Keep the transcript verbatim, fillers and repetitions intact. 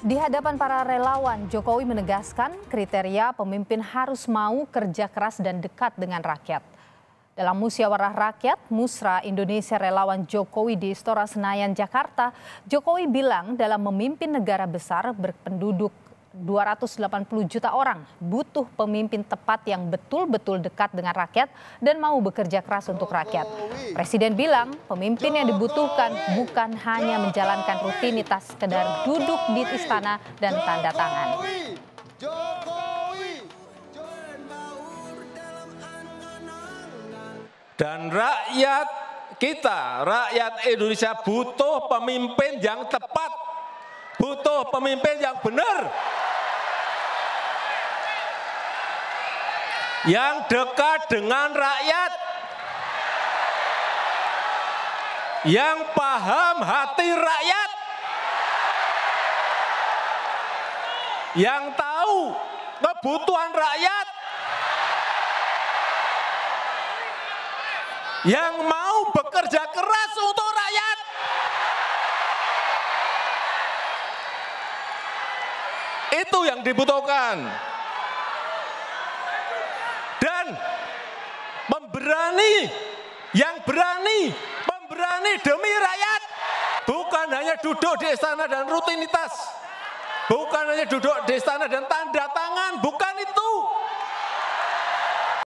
Di hadapan para relawan, Jokowi menegaskan kriteria pemimpin harus mau kerja keras dan dekat dengan rakyat. Dalam musyawarah rakyat, Musra Indonesia Relawan Jokowi di Istora Senayan, Jakarta, Jokowi bilang dalam memimpin negara besar berpenduduk dua ratus delapan puluh juta orang, butuh pemimpin tepat yang betul-betul dekat dengan rakyat dan mau bekerja keras untuk rakyat. Presiden bilang pemimpin yang dibutuhkan bukan hanya menjalankan rutinitas sekedar duduk di istana dan tanda tangan. Dan rakyat kita, rakyat Indonesia butuh pemimpin yang tepat, butuh pemimpin yang benar, yang dekat dengan rakyat, yang paham hati rakyat, yang tahu kebutuhan rakyat, yang mau bekerja keras untuk rakyat. Itu yang dibutuhkan. Dan memberani, yang berani, memberani demi rakyat. Bukan hanya duduk di istana dan rutinitas. Bukan hanya duduk di istana dan tanda tangan, bukan itu.